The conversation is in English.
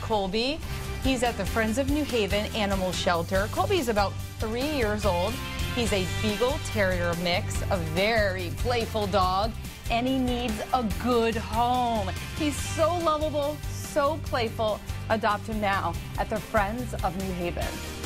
Colby. He's at the Friends of New Haven Animal Shelter. Colby's about 3 years old. He's a Beagle Terrier mix, a very playful dog, and he needs a good home. He's so lovable, so playful. Adopt him now at the Friends of New Haven.